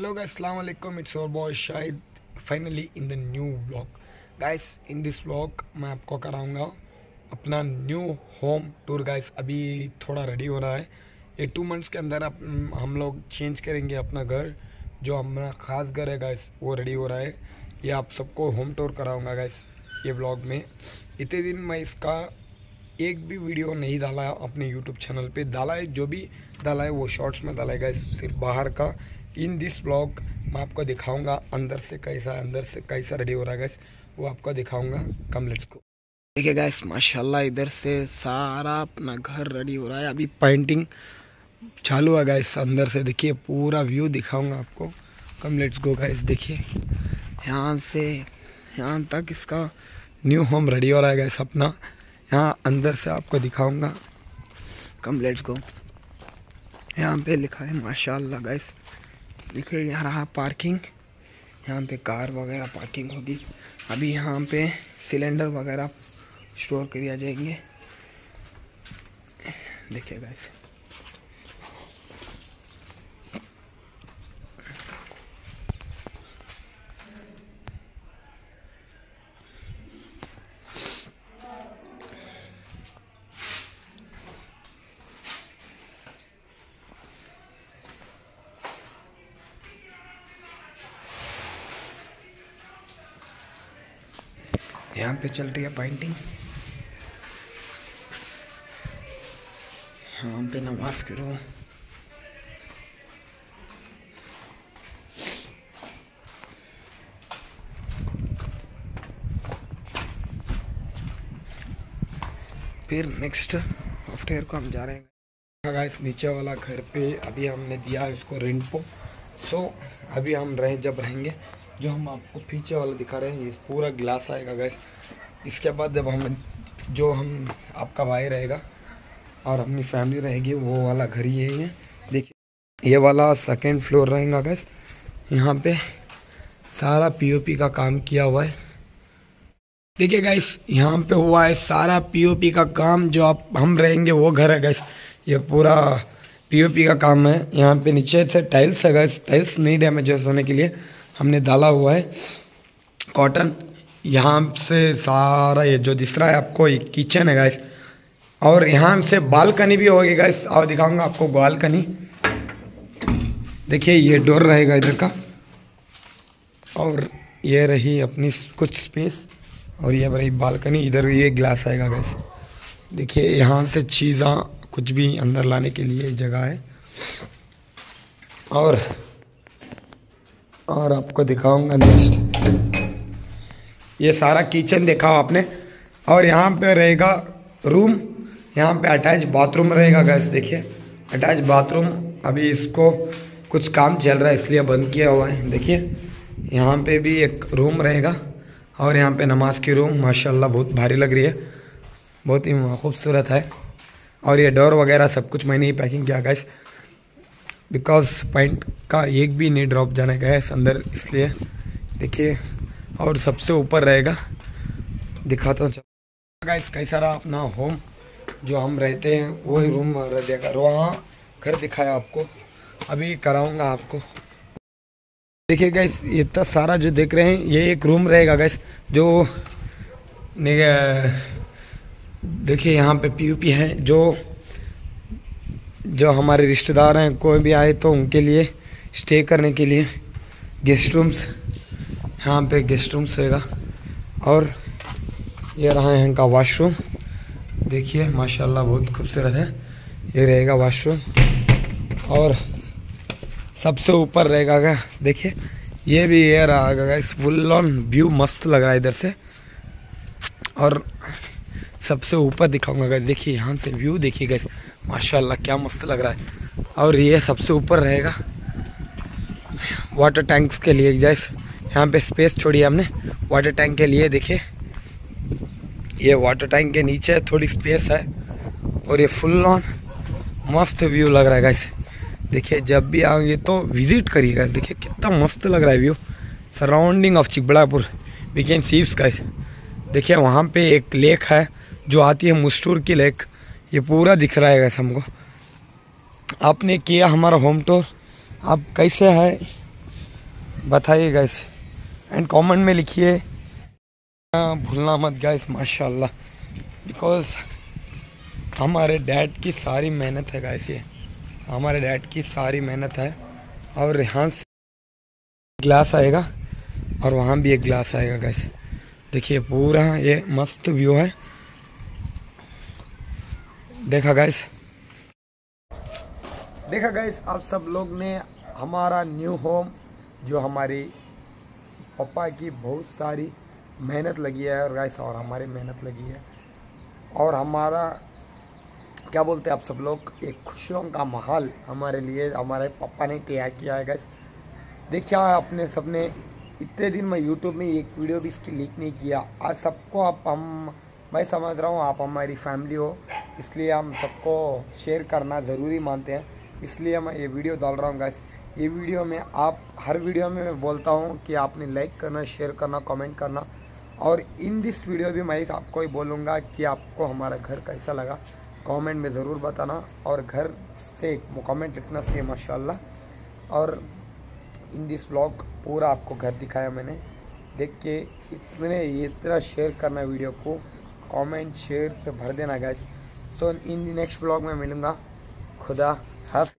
Hello guys, assalamu alaikum. It's your boy Shahid finally in the new vlog. Guys, in this vlog मैं आपको कराऊंगा अपना new home tour. Guys अभी थोड़ा ready हो रहा है. ये 2 मंथ्स के अंदर हम लोग चेंज करेंगे अपना घर. जो हमारा ख़ास घर है गाइस वो रेडी हो रहा है. ये आप सबको होम टूर कराऊंगा गाइस ये व्लॉग में. इतने दिन मैं इसका एक भी वीडियो नहीं डाला है अपने यूट्यूब चैनल पे. डाला है, जो भी डाला है वो शॉर्ट्स में डाला है गाइस, सिर्फ बाहर का. इन दिस व्लॉग मैं आपको दिखाऊंगा अंदर से कैसा रेडी हो रहा है गाइस, वो आपको दिखाऊंगा. Come let's go. देखिए गाइस माशाल्लाह इधर से सारा अपना घर रेडी हो रहा है. अभी पेंटिंग चालू है गाइस. अंदर से देखिए पूरा व्यू दिखाऊंगा आपको. Come let's go guys. देखिए यहाँ से यहाँ तक इसका न्यू होम रेडी हो रहा है गाइस अपना. यहाँ अंदर से आपको दिखाऊंगा. Come let's go. यहाँ पे लिखा है माशाल्लाह गाइस. देखिए यहाँ रहा पार्किंग. यहाँ पे कार वगैरह पार्किंग होगी. अभी यहाँ पे सिलेंडर वगैरह स्टोर किया जाएंगे. देखिए गाइस यहाँ पे चल रही है पेंटिंग. यहाँ पे नमाज करो. फिर नेक्स्ट आफ्टर को हम जा रहे हैं गाइस नीचे वाला घर पे. अभी हमने दिया है उसको रेंट को. सो अभी हम जब रहेंगे, जो हम आपको पीछे वाला दिखा रहे हैं ये पूरा ग्लास आएगा गैस. इसके बाद जब हम आपका भाई रहेगा और अपनी फैमिली रहेगी, वो वाला घर ही है. देखिए ये वाला 2nd फ्लोर रहेगा गैस. यहाँ पे सारा पीओपी का काम किया हुआ है. देखिए गैस यहाँ पे हुआ है सारा पीओपी का काम. जो हम रहेंगे वो घर है गैस. ये पूरा पीओपी का काम है. यहाँ पे नीचे से टाइल्स है गैस. टाइल्स नहीं डैमेजेस होने के लिए हमने डाला हुआ है कॉटन. यहाँ से सारा ये जो दिख रहा है आपको ये किचन है गाइस. और यहाँ से बालकनी भी होगी गाइस. और दिखाऊंगा आपको बालकनी. देखिए ये डोर रहेगा इधर का. और ये रही अपनी कुछ स्पेस. और ये रही बालकनी. इधर ये ग्लास आएगा गाइस. देखिए यहाँ से चीज़ा कुछ भी अंदर लाने के लिए जगह है. और आपको दिखाऊंगा नेक्स्ट. ये सारा किचन देखा आपने. और यहाँ पे रहेगा रूम. यहाँ पे अटैच बाथरूम रहेगा गैस. देखिए अटैच बाथरूम. अभी इसको कुछ काम चल रहा है इसलिए बंद किया हुआ है. देखिए यहाँ पे भी एक रूम रहेगा. और यहाँ पे नमाज की रूम माशाल्लाह बहुत भारी लग रही है, बहुत ही खूबसूरत है. और ये डोर वगैरह सब कुछ मैंने ही पैकिंग किया गैस, बिकॉज पेंट का एक भी नहीं ड्रॉप जाने का है अंदर, इसलिए. देखिए और सबसे ऊपर रहेगा, दिखाता हूँ गाइस कैसा रहा अपना होम. जो हम रहते हैं वही रूम रहेगा. वहाँ घर दिखाया आपको, अभी कराऊंगा आपको. देखिए गाइस ये इतना सारा जो देख रहे हैं ये एक रूम रहेगा गाइस. जो देखिए यहाँ पे पीयूपी है. जो हमारे रिश्तेदार हैं कोई भी आए तो उनके लिए स्टे करने के लिए गेस्ट रूम्स. यहाँ पे गेस्ट रूम्स रहेगा. और ये रहा है इनका वॉशरूम. देखिए माशाल्लाह बहुत खूबसूरत है. ये रहेगा वॉशरूम. और सबसे ऊपर रहेगा. देखिए ये भी ये रहा गाइस. फुल ऑन व्यू मस्त लग रहा है इधर से. और सबसे ऊपर दिखाऊंगा गाइस. देखिए यहाँ से व्यू देखिए गाइस माशाल्लाह क्या मस्त लग रहा है. और ये सबसे ऊपर रहेगा वाटर टैंक्स के लिए गाइस. यहाँ पे स्पेस छोड़ी हमने वाटर टैंक के लिए. देखिए ये वाटर टैंक के नीचे थोड़ी स्पेस है. और ये फुल ऑन मस्त व्यू लग रहा है गाइस. देखिए जब भी आओगे तो विजिट करिए गाइस. देखिए कितना मस्त लग रहा है view. Surrounding of Chikballapur we can see guys. देखिए वहाँ पे एक लेक है जो आती है मुस्टूर की लेक. ये पूरा दिख रहा है गाइस हमको. आपने किया हमारा होम टूर. आप कैसे है बताइए गाइस एंड कमेंट में लिखिए, भूलना मत गाइस माशाल्लाह, बिकॉज हमारे डैड की सारी मेहनत है गाइस, ये हमारे डैड की सारी मेहनत है। और यहाँ से ग्लास आएगा और वहाँ भी एक ग्लास आएगा गाइस। देखिए पूरा ये मस्त व्यू है, देखा गाइस आप सब लोग ने हमारा न्यू होम, जो हमारी पापा की बहुत सारी मेहनत लगी है और गाइस और हमारी मेहनत लगी है, और हमारा क्या बोलते हैं आप सब लोग, एक खुशियों का माहौल हमारे लिए हमारे पापा ने तैयार किया है गाइस। देखिए अपने सबने इतने दिन मैं यूट्यूब में एक वीडियो भी इसकी लीक नहीं किया। आज सबको मैं समझ रहा हूँ आप हमारी फैमिली हो, इसलिए हम सबको शेयर करना ज़रूरी मानते हैं, इसलिए मैं ये वीडियो डाल रहा हूँ गाइस। ये वीडियो में आप हर वीडियो में मैं बोलता हूँ कि आपने लाइक करना, शेयर करना, कमेंट करना, और इन दिस वीडियो भी मैं आपको ही बोलूँगा कि आपको हमारा घर कैसा लगा कमेंट में ज़रूर बताना, और घर से कमेंट लिखना से माशाल्लाह। और इन दिस व्लॉग पूरा आपको घर दिखाया मैंने, देख के इतना शेयर करना वीडियो को, कमेंट शेयर से भर देना guys. So in next vlog में मिलूँगा, खुदा हाफ़िज़।